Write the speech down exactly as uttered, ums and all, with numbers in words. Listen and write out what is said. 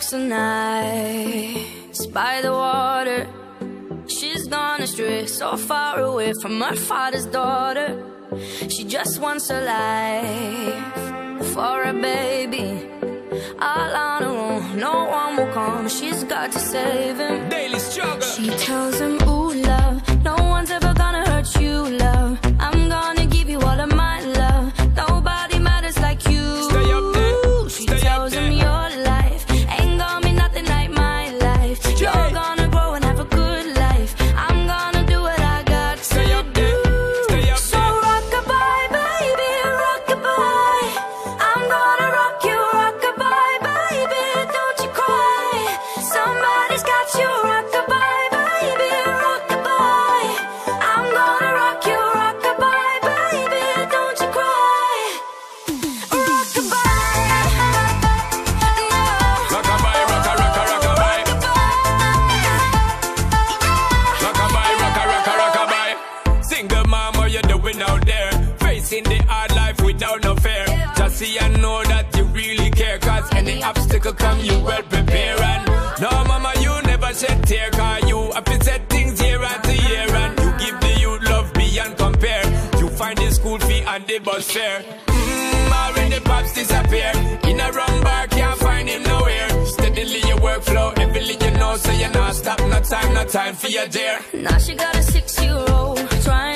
some nights by the water. She's gone astray, so far away from her father's daughter. She just wants a life for a baby, all on her own, no one will come. She's got to save him. Daily struggle. She tells him, ooh, love, no one's ever gonna hurt you, love. I'm gonna give you all of my love. Nobody matters like you. Stay up there. She Stay tells up him there. your life ain't gonna be nothing like my life. You're Yeah. gonna grow and have a good life. I'm gonna do what I got to Stay up do. there. Stay up So there. rock-a-bye, baby, rock-a-bye. I'm gonna rock you, rock-a-bye, baby, don't you cry. Somebody's got you, rock-a-bye, baby, rock-a-bye. I'm gonna rock you, rock-a-bye, baby, don't you cry. Rock-a-bye, no. Rock-a-bye, rocka, rocka, rock-a-bye. Rock-a-bye, rocka, rocka, rock-a-bye. Single mom, what you doing out there? Facing the hard life without no fear. Just see and know that you really care, cause any obstacle come, you well prepare. And no, mama, you never shed tear, cause you have to set things year after year. And you give the youth love beyond compare. You find the school fee and the bus fare. Mmm, already pops disappear. In a wrong bar, can't find him nowhere. Steadily your workflow, everything you know, so you're not stop. No time, no time for your dear. Now she got a six-year-old trying